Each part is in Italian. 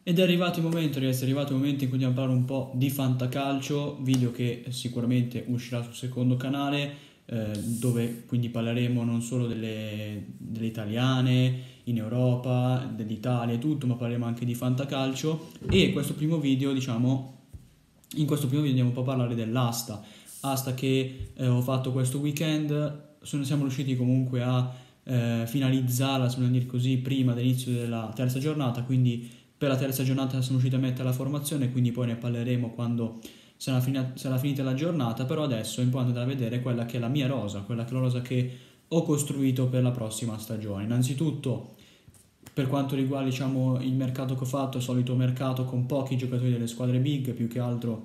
Ed è arrivato il momento, ragazzi, è arrivato il momento in cui andiamo a parlare un po' di fantacalcio, video che sicuramente uscirà sul secondo canale, dove quindi parleremo non solo delle italiane in Europa, dell'Italia e tutto, ma parleremo anche di fantacalcio. E questo primo video, diciamo, in questo primo video andiamo un po' a parlare asta che ho fatto questo weekend. Siamo riusciti comunque a finalizzarla, se non dire così, prima dell'inizio della terza giornata, quindi per la terza giornata sono riuscito a mettere la formazione, quindi poi ne parleremo quando sarà finita la giornata, però adesso è importante da vedere quella che è la mia rosa, quella che è la rosa che ho costruito per la prossima stagione. Innanzitutto, per quanto riguarda, diciamo, il mercato che ho fatto, il solito mercato con pochi giocatori delle squadre big, più che altro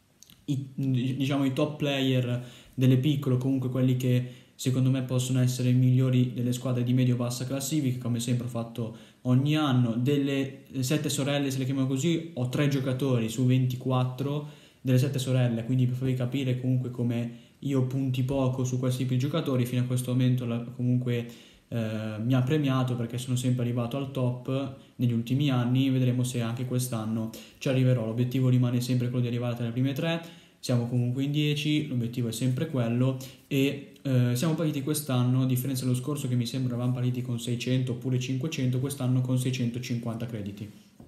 diciamo, i top player delle piccole, comunque quelli che secondo me possono essere i migliori delle squadre di medio-bassa classifica, come sempre ho fatto ogni anno. Delle sette sorelle, se le chiamo così, ho 3 giocatori su 24 delle 7 sorelle, quindi per farvi capire comunque come io punti poco su questi tipi di giocatori. Fino a questo momento comunque mi ha premiato perché sono sempre arrivato al top negli ultimi anni. Vedremo se anche quest'anno ci arriverò. L'obiettivo rimane sempre quello di arrivare tra le prime 3. Siamo comunque in 10, l'obiettivo è sempre quello e siamo partiti quest'anno, a differenza dello scorso che mi sembra avevamo partiti con 600 oppure 500, quest'anno con 650 crediti.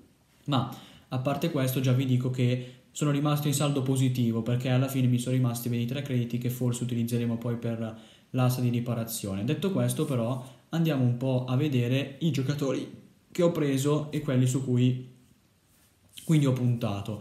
Ma a parte questo già vi dico che sono rimasto in saldo positivo perché alla fine mi sono rimasti 23 crediti che forse utilizzeremo poi per l'asta di riparazione. Detto questo però andiamo un po' a vedere i giocatori che ho preso e quelli su cui quindi ho puntato.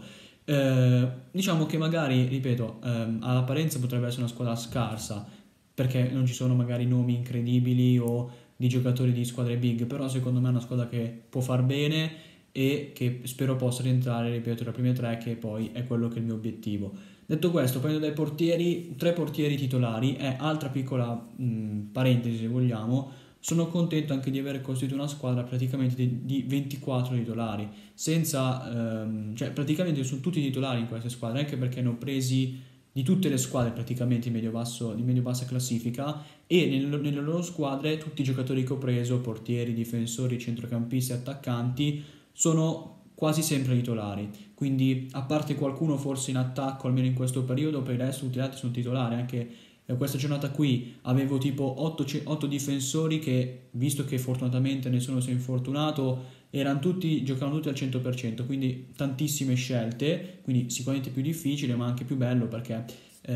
Diciamo che magari, ripeto, all'apparenza potrebbe essere una squadra scarsa perché non ci sono magari nomi incredibili o di giocatori di squadre big, però secondo me è una squadra che può far bene e che spero possa rientrare, ripeto, tra le prime 3, che poi è quello che è il mio obiettivo. Detto questo, prendo dai portieri, 3 portieri titolari, è altra piccola parentesi se vogliamo. Sono contento anche di aver costruito una squadra praticamente di 24 titolari, senza, cioè praticamente sono tutti titolari in queste squadre, anche perché ne ho presi di tutte le squadre praticamente di medio-bassa classifica, e nelle loro squadre tutti i giocatori che ho preso, portieri, difensori, centrocampisti, attaccanti, sono quasi sempre titolari. Quindi a parte qualcuno forse in attacco, almeno in questo periodo, per il resto tutti gli altri sono titolari. Anche questa giornata qui avevo tipo 8 difensori che, visto che fortunatamente nessuno si è infortunato, giocavano tutti al 100%, quindi tantissime scelte, quindi sicuramente più difficile ma anche più bello perché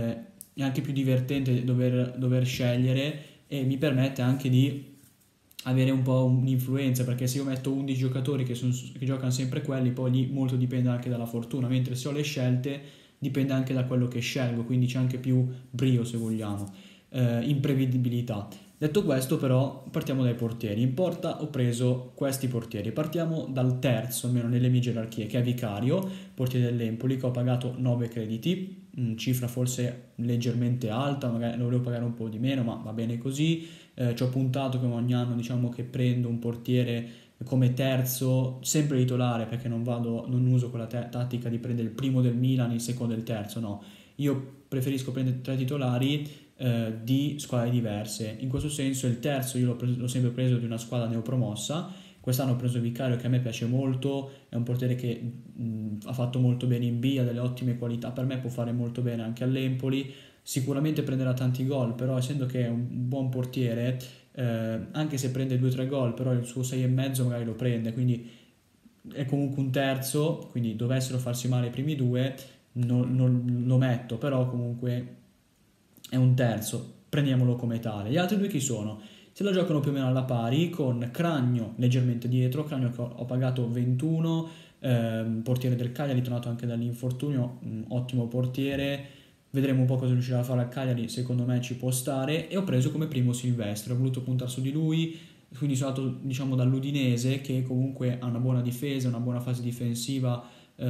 è anche più divertente dover scegliere, e mi permette anche di avere un po' un'influenza, perché se io metto 11 giocatori che giocano sempre quelli, poi lì molto dipende anche dalla fortuna, mentre se ho le scelte dipende anche da quello che scelgo, quindi c'è anche più brio se vogliamo, imprevedibilità. Detto questo però partiamo dai portieri. In porta ho preso questi portieri, partiamo dal terzo, almeno nelle mie gerarchie, che è Vicario, portiere dell'Empoli, che ho pagato 9 crediti, cifra forse leggermente alta, magari lo volevo pagare un po' di meno, ma va bene così. Ci ho puntato come ogni anno, diciamo che prendo un portiere come terzo, sempre titolare, perché non uso quella tattica di prendere il primo del Milan, il secondo e il terzo, no. Io preferisco prendere 3 titolari di squadre diverse. In questo senso il terzo io l'ho sempre preso di una squadra neopromossa. Quest'anno ho preso Vicario, che a me piace molto, è un portiere che ha fatto molto bene in B, ha delle ottime qualità, per me può fare molto bene anche all'Empoli. Sicuramente prenderà tanti gol, però essendo che è un buon portiere, anche se prende 2-3 gol, però il suo 6,5 magari lo prende, quindi è comunque un terzo, quindi dovessero farsi male i primi due, non lo metto, però comunque è un terzo, prendiamolo come tale. Gli altri due chi sono? Se la giocano più o meno alla pari, con Cragno leggermente dietro, Cragno che ho pagato 21, portiere del Cagliari, tornato anche dall'infortunio, ottimo portiere. Vedremo un po' cosa riuscirà a fare a Cagliari, secondo me ci può stare. E ho preso come primo Silvestre, ho voluto puntare su di lui, quindi sono andato, diciamo, dall'Udinese, che comunque ha una buona difesa, una buona fase difensiva,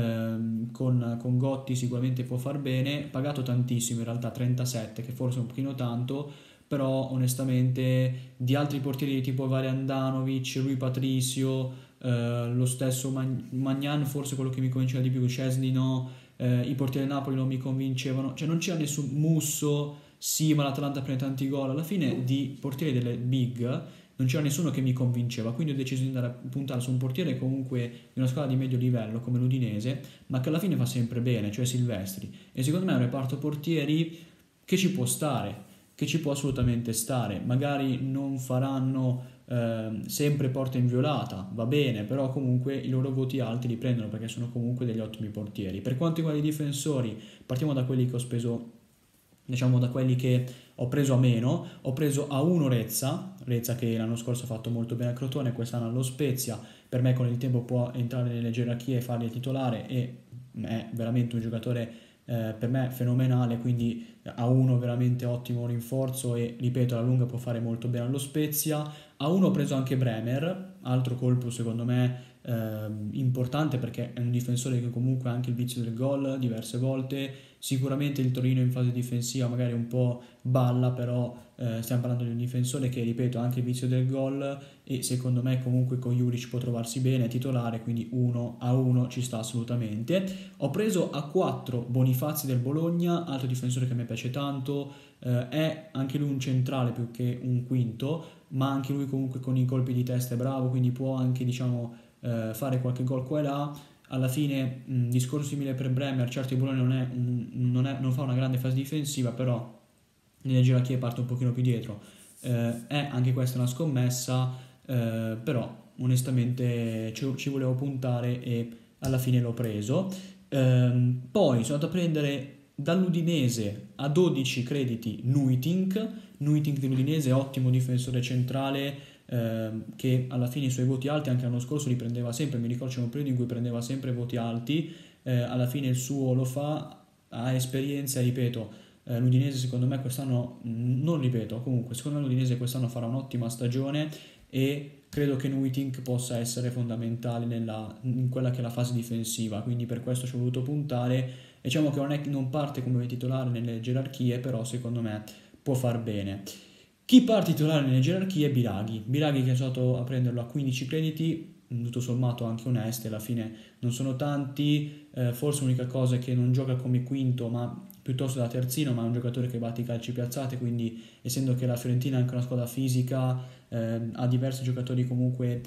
con Gotti sicuramente può far bene. Pagato tantissimo, in realtà 37, che forse è un pochino tanto, però onestamente di altri portieri tipo Vare Andanovic, Rui Patricio, lo stesso Magnan, forse quello che mi convinceva di più, Szczesny no, i portieri del Napoli non mi convincevano, cioè non c'era nessun Musso, sì ma l'Atalanta prende tanti gol. Alla fine di portieri delle big non c'era nessuno che mi convinceva, quindi ho deciso di andare a puntare su un portiere comunque di una squadra di medio livello come l'Udinese, ma che alla fine fa sempre bene, cioè Silvestri. E secondo me è un reparto portieri che ci può stare, che ci può assolutamente stare. Magari non faranno sempre porta inviolata, va bene, però comunque i loro voti alti li prendono perché sono comunque degli ottimi portieri. Per quanto riguarda i difensori, partiamo da quelli che ho speso, diciamo da quelli che ho preso a meno. Ho preso a uno Rezza che l'anno scorso ha fatto molto bene a Crotone, quest'anno allo Spezia, per me con il tempo può entrare nelle gerarchie e farli il titolare, e è veramente un giocatore per me fenomenale, quindi a uno veramente ottimo rinforzo, e ripeto alla lunga può fare molto bene allo Spezia. A uno ho preso anche Bremer, altro colpo secondo me importante, perché è un difensore che comunque ha anche il vizio del gol diverse volte. Sicuramente il Torino in fase difensiva magari un po' balla, però stiamo parlando di un difensore che, ripeto, ha anche il vizio del gol, e secondo me comunque con Juric può trovarsi bene, è titolare, quindi 1-1 ci sta assolutamente. Ho preso a 4 Bonifazi del Bologna, altro difensore che mi piace tanto, è anche lui un centrale più che un quinto, ma anche lui comunque con i colpi di testa è bravo, quindi può anche, diciamo, fare qualche gol qua e là. Alla fine, discorso simile per Bremer, certo il Bologna non fa una grande fase difensiva, però nelle gerarchie parte un pochino più dietro. È anche questa una scommessa, però onestamente ci volevo puntare e alla fine l'ho preso. Poi sono andato a prendere dall'Udinese a 12 crediti Nuitink dell'Udinese, ottimo difensore centrale, che alla fine i suoi voti alti anche l'anno scorso li prendeva sempre. Mi ricordo c'era un periodo in cui prendeva sempre voti alti, alla fine il suo lo fa, ha esperienza, ripeto. L'Udinese secondo me quest'anno, non ripeto, comunque secondo me l'Udinese quest'anno farà un'ottima stagione, e credo che Nuitink possa essere fondamentale in quella che è la fase difensiva, quindi per questo ci ho voluto puntare. Diciamo che non parte come titolare nelle gerarchie, però secondo me può far bene. Chi parte titolare nelle gerarchie è Biraghi che è stato a prenderlo a 15 crediti, tutto sommato anche onesti, alla fine non sono tanti, forse l'unica cosa è che non gioca come quinto ma piuttosto da terzino, ma è un giocatore che batte i calci piazzati, quindi essendo che la Fiorentina è anche una squadra fisica, ha diversi giocatori comunque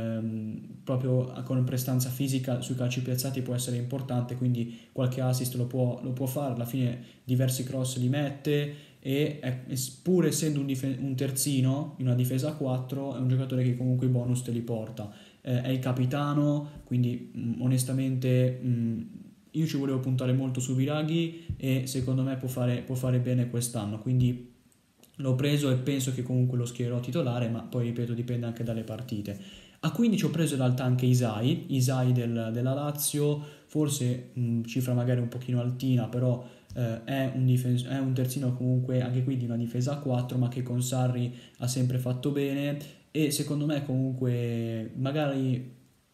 proprio con prestanza fisica sui calci piazzati può essere importante, quindi qualche assist lo può fare, alla fine diversi cross li mette, e pur essendo un terzino in una difesa a 4 è un giocatore che comunque i bonus te li porta. È il capitano, quindi onestamente io ci volevo puntare molto su Biraghi, e secondo me può fare bene quest'anno, quindi l'ho preso e penso che comunque lo schiererò titolare, ma poi ripeto dipende anche dalle partite. A 15 ho preso in realtà anche Isai della Lazio, forse cifra magari un pochino altina, però è un terzino comunque anche qui di una difesa a 4, ma che con Sarri ha sempre fatto bene, e secondo me comunque magari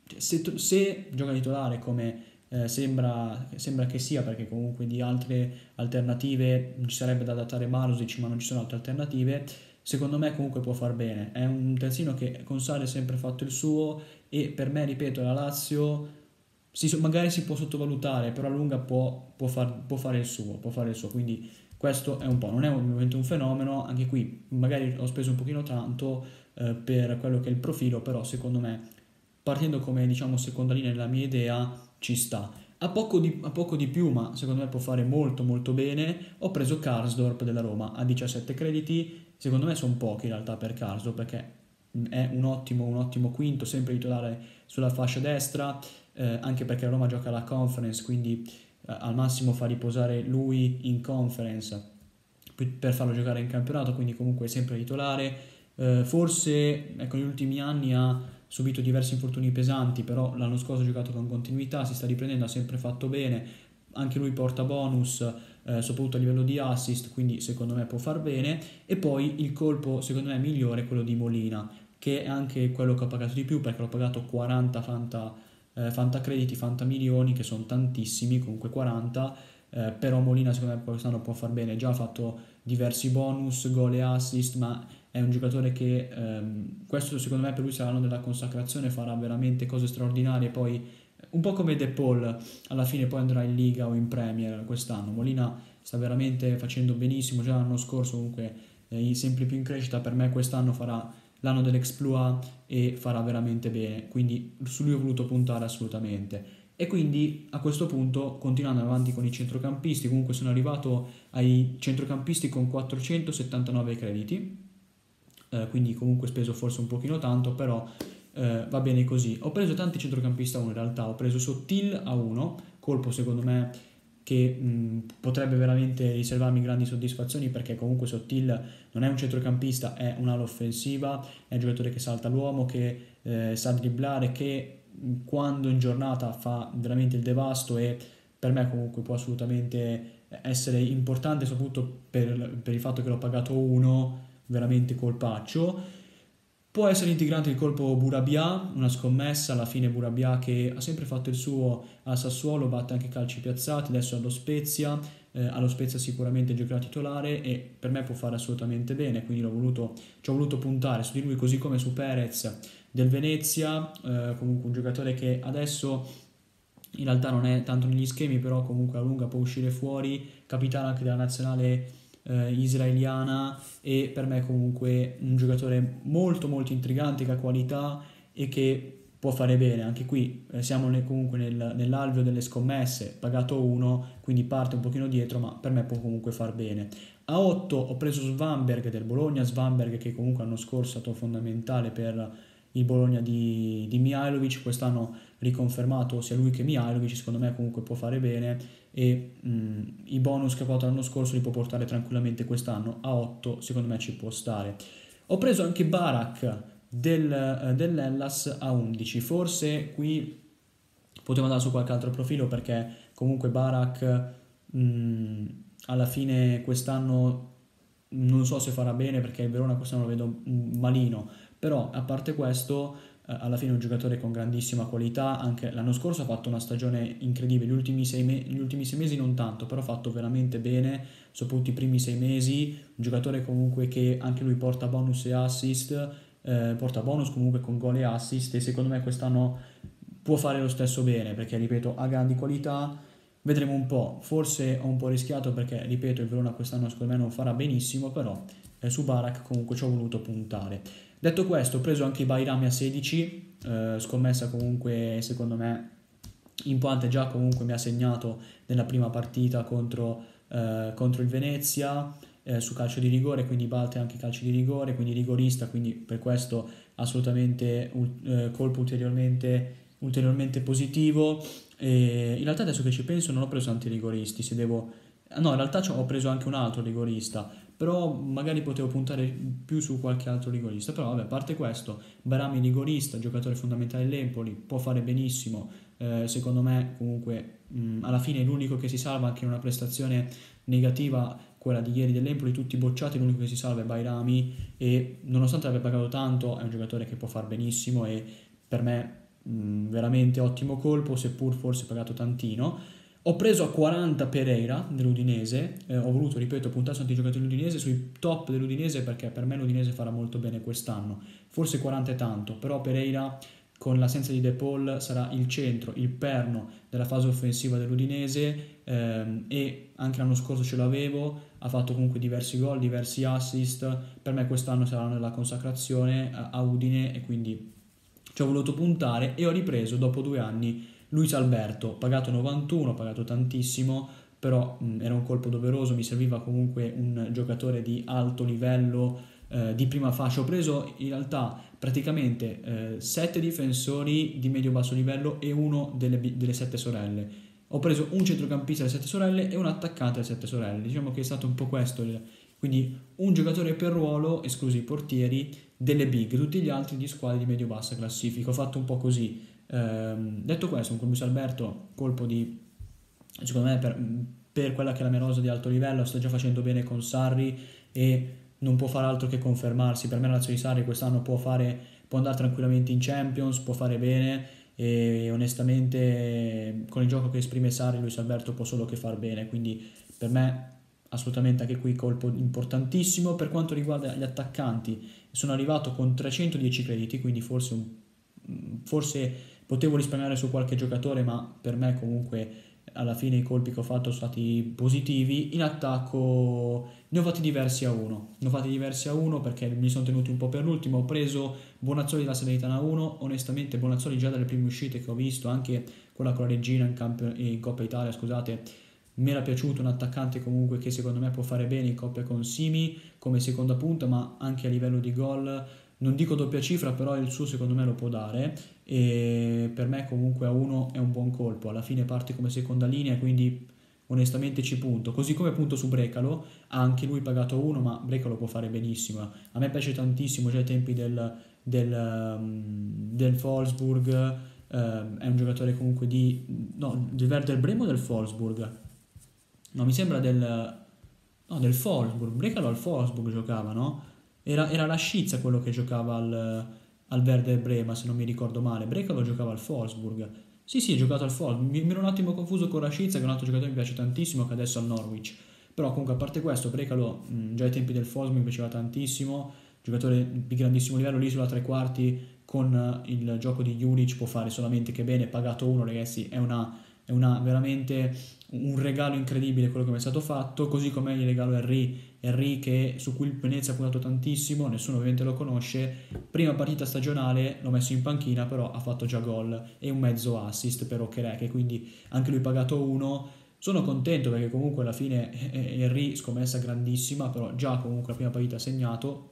se gioca titolare come sembra che sia, perché comunque di altre alternative ci sarebbe da adattare Marusic, ma non ci sono altre alternative. Secondo me comunque può far bene, è un terzino che con Sarri ha sempre fatto il suo, e per me, ripeto, la Lazio magari si può sottovalutare, però a lunga può fare il suo, quindi questo è un po', non è ovviamente un fenomeno, anche qui magari ho speso un pochino tanto per quello che è il profilo, però secondo me partendo come diciamo seconda linea nella mia idea ci sta. A poco di più, ma secondo me può fare molto molto bene, ho preso Karsdorp della Roma a 17 crediti. Secondo me sono pochi in realtà per Karsdorp, perché è un ottimo quinto, sempre titolare sulla fascia destra, anche perché la Roma gioca la Conference, quindi al massimo fa riposare lui in Conference per farlo giocare in campionato, quindi comunque è sempre titolare. Forse ecco, negli ultimi anni ha subito diversi infortuni pesanti, però l'anno scorso ha giocato con continuità, si sta riprendendo, ha sempre fatto bene, anche lui porta bonus, soprattutto a livello di assist, quindi secondo me può far bene. E poi il colpo secondo me migliore è quello di Molina, che è anche quello che ho pagato di più, perché l'ho pagato 40 fanta crediti, fanta milioni, che sono tantissimi, comunque 40, però Molina secondo me quest'anno può far bene, già ha fatto diversi bonus, gol e assist, ma è un giocatore che questo secondo me per lui sarà l'anno della consacrazione, farà veramente cose straordinarie, poi un po' come De Paul, alla fine poi andrà in Liga o in Premier quest'anno. Molina sta veramente facendo benissimo, già l'anno scorso comunque sempre più in crescita, per me quest'anno farà l'anno dell'Exploit e farà veramente bene, quindi su lui ho voluto puntare assolutamente. E quindi a questo punto, continuando avanti con i centrocampisti, comunque sono arrivato ai centrocampisti con 479 crediti, quindi comunque speso forse un pochino tanto, però va bene così. Ho preso tanti centrocampisti a 1 in realtà, ho preso Sottil a 1, colpo secondo me che potrebbe veramente riservarmi grandi soddisfazioni, perché comunque Sottil non è un centrocampista, è un'ala offensiva, è un giocatore che salta l'uomo, che sa dribblare, che quando in giornata fa veramente il devasto, e per me comunque può assolutamente essere importante, soprattutto per il fatto che l'ho pagato 1, veramente colpaccio. Può essere integrante il colpo Burabia, una scommessa, alla fine Burabia che ha sempre fatto il suo a Sassuolo, batte anche calci piazzati, adesso allo Spezia sicuramente giocherà titolare e per me può fare assolutamente bene, quindi ci ho voluto puntare su di lui, così come su Perez del Venezia, comunque un giocatore che adesso in realtà non è tanto negli schemi, però comunque a lunga può uscire fuori, capitano anche della nazionale israeliana, e per me comunque un giocatore molto molto intrigante, che ha qualità e che può fare bene. Anche qui siamo comunque nell'alveo delle scommesse, pagato 1, quindi parte un pochino dietro, ma per me può comunque far bene. A 8 ho preso Svanberg del Bologna, Svanberg che comunque l'anno scorso è stato fondamentale per il Bologna di Mihajlovic, quest'anno riconfermato sia lui che Mihajlovic, secondo me comunque può fare bene, e i bonus che ha fatto l'anno scorso li può portare tranquillamente quest'anno. A 8 secondo me ci può stare. Ho preso anche Barak dell'Hellas a 11, forse qui potevo andare su qualche altro profilo, perché comunque Barak alla fine quest'anno non so se farà bene, perché il Verona quest'anno lo vedo malino, però a parte questo alla fine è un giocatore con grandissima qualità. Anche l'anno scorso ha fatto una stagione incredibile, gli ultimi 6 mesi non tanto, però ha fatto veramente bene, soprattutto i primi 6 mesi. Un giocatore comunque che anche lui porta bonus e assist, porta bonus comunque con gol e assist, e secondo me quest'anno può fare lo stesso bene, perché ripeto ha grandi qualità. Vedremo un po', forse ho un po' rischiato, perché ripeto il Verona quest'anno secondo me non farà benissimo, però su Barak comunque ci ho voluto puntare. Detto questo, ho preso anche i Bairami a 16, scommessa comunque secondo me importante, già comunque mi ha segnato nella prima partita contro il Venezia, su calcio di rigore, quindi batte anche calci di rigore, quindi rigorista, quindi per questo assolutamente colpo ulteriormente positivo. E in realtà adesso che ci penso non ho preso tanti rigoristi, se devo... No, in realtà ho preso anche un altro rigorista, però magari potevo puntare più su qualche altro rigorista. Però vabbè, a parte questo, Barami rigorista, giocatore fondamentale dell'Empoli, può fare benissimo. Secondo me comunque alla fine è l'unico che si salva, anche in una prestazione negativa, quella di ieri dell'Empoli, tutti bocciati, l'unico che si salva è Bairami, e nonostante abbia pagato tanto è un giocatore che può far benissimo, e per me veramente ottimo colpo, seppur forse pagato tantino. Ho preso a 40 Pereira dell'Udinese, ho voluto, ripeto, puntare su tanti giocatori dell'Udinese, sui top dell'Udinese, perché per me l'Udinese farà molto bene quest'anno. Forse 40 è tanto, però Pereira con l'assenza di De Paul sarà il centro, il perno della fase offensiva dell'Udinese, e anche l'anno scorso ce l'avevo, ha fatto comunque diversi gol, diversi assist, per me quest'anno sarà nella consacrazione a Udine, e quindi ci ho voluto puntare, e ho ripreso dopo 2 anni Luis Alberto, pagato 91, pagato tantissimo, però era un colpo doveroso, mi serviva comunque un giocatore di alto livello, di prima fascia. Ho preso in realtà praticamente 7 difensori di medio-basso livello e uno delle 7 sorelle. Ho preso un centrocampista delle 7 sorelle e un attaccante delle 7 sorelle. Diciamo che è stato un po' questo, quindi un giocatore per ruolo, esclusi i portieri, delle big, tutti gli altri di squadre di medio-bassa classifica. Ho fatto un po' così. Detto questo, con Luis Alberto, colpo di, secondo me, per quella che è la mia rosa di alto livello, sta già facendo bene con Sarri, e non può fare altro che confermarsi. Per me la nazione di Sarri quest'anno può andare tranquillamente in Champions, può fare bene, e onestamente con il gioco che esprime Sarri, Luis Alberto può solo che far bene, quindi per me assolutamente anche qui colpo importantissimo. Per quanto riguarda gli attaccanti, sono arrivato con 310 crediti, quindi forse potevo risparmiare su qualche giocatore, ma per me comunque alla fine i colpi che ho fatto sono stati positivi. In attacco Ne ho fatti diversi a uno, ne ho fatti diversi a uno perché mi sono tenuti un po' per l'ultimo. Ho preso Bonazzoli della Salernitana a 1, onestamente Bonazzoli già dalle prime uscite che ho visto, anche quella con la Regina in Coppa Italia, scusate, mi era piaciuto, un attaccante comunque che secondo me può fare bene in coppia con Simi come seconda punta, ma anche a livello di gol, non dico doppia cifra, però il suo secondo me lo può dare, e per me comunque a 1 è un buon colpo, alla fine parte come seconda linea, quindi onestamente ci punto, così come punto su Brecalo, anche lui pagato 1, ma Brecalo può fare benissimo, a me piace tantissimo già ai tempi del Wolfsburg, è un giocatore comunque no, del Werder Bremen o del Wolfsburg? No, mi sembra no, del Wolfsburg, Brecalo al Wolfsburg giocava, no? Era la Scizia quello che giocava al Werder Brema, se non mi ricordo male. Brecalo giocava al Wolfsburg. Sì, sì, ha giocato al Wolfsburg. Mi ero un attimo confuso con la Scizia, che è un altro giocatore che mi piace tantissimo, che adesso è al Norwich. Però comunque, a parte questo, Brecalo già ai tempi del Wolfsburg mi piaceva tantissimo. Giocatore di grandissimo livello, lì sulla tre quarti con il gioco di Juric può fare solamente che bene. Pagato 1, ragazzi, è una veramente un regalo incredibile quello che mi è stato fatto, così come il regalo Henry su cui il Venezia ha puntato tantissimo, nessuno ovviamente lo conosce, prima partita stagionale l'ho messo in panchina, però ha fatto già gol e un mezzo assist per Okereke, quindi anche lui pagato 1. Sono contento perché comunque alla fine Henry scommessa grandissima, però già comunque la prima partita ha segnato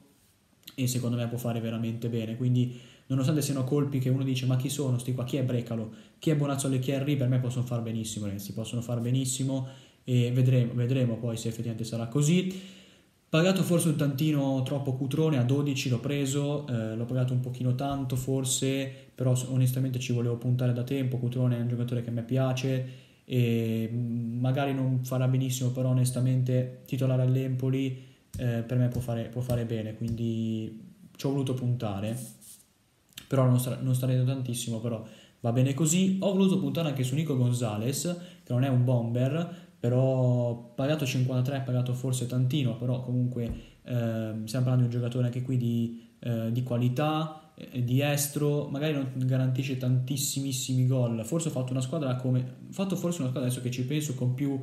e secondo me può fare veramente bene, quindi nonostante siano colpi che uno dice ma chi sono sti qua, chi è Brecalo, chi è Bonazzoli e chi è Henry, per me possono far benissimo, ragazzi, possono far benissimo e vedremo poi se effettivamente sarà così. Pagato forse un tantino troppo Cutrone, a 12 l'ho preso, l'ho pagato un pochino tanto forse, però onestamente ci volevo puntare da tempo. Cutrone è un giocatore che a me piace e magari non farà benissimo, però onestamente titolare all'Empoli per me può fare bene, quindi ci ho voluto puntare, però non starei tantissimo, però va bene così. Ho voluto puntare anche su Nico Gonzalez, che non è un bomber, però pagato 53, pagato forse tantino, però comunque stiamo parlando di un giocatore anche qui di qualità, di estro, magari non garantisce tantissimissimi gol, forse ho fatto una squadra adesso che ci penso con più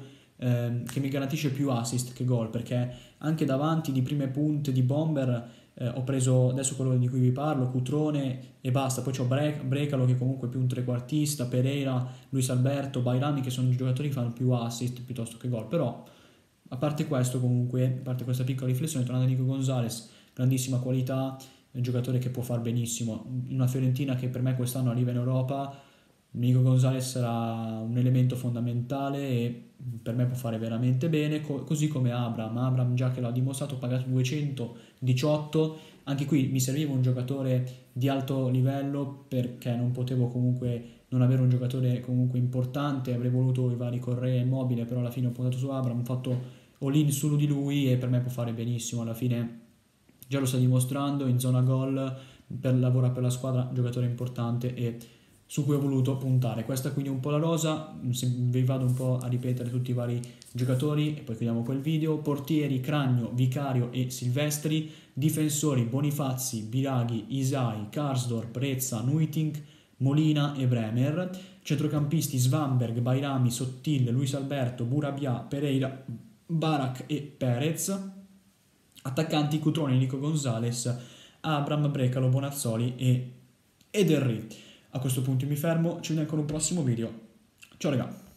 che mi garantisce più assist che gol, perché anche davanti di prime punte di bomber ho preso adesso quello di cui vi parlo, Cutrone e basta, poi c'ho Brecalo che comunque è più un trequartista, Pereira, Luis Alberto, Bairami che sono giocatori che fanno più assist piuttosto che gol, però a parte questo comunque, a parte questa piccola riflessione, tornando a Nico Gonzalez, grandissima qualità, un giocatore che può far benissimo, una Fiorentina che per me quest'anno arriva in Europa, Nico Gonzalez sarà un elemento fondamentale e per me può fare veramente bene, così come Abram già che l'ha dimostrato, pagato 218, anche qui mi serviva un giocatore di alto livello perché non potevo comunque non avere un giocatore comunque importante, avrei voluto i vari Correa Immobile, però alla fine ho puntato su Abram, ho fatto all-in su di lui e per me può fare benissimo, alla fine già lo sta dimostrando in zona gol, lavora per la squadra, giocatore importante e su cui ho voluto puntare. Questa quindi è un po' la rosa, vi vado un po' a ripetere tutti i vari giocatori e poi chiudiamo quel video. Portieri Cragno, Vicario e Silvestri, difensori Bonifazzi, Biraghi, Isai, Karsdorp, Rezza, Nuiting, Molina e Bremer, centrocampisti Svanberg, Bairami, Sottil, Luis Alberto, Burabia, Pereira, Barak e Perez, attaccanti Cutrone, Nico Gonzalez, Abram, Brecalo, Bonazzoli ed Henry. A questo punto mi fermo, ci vediamo con un prossimo video. Ciao raga!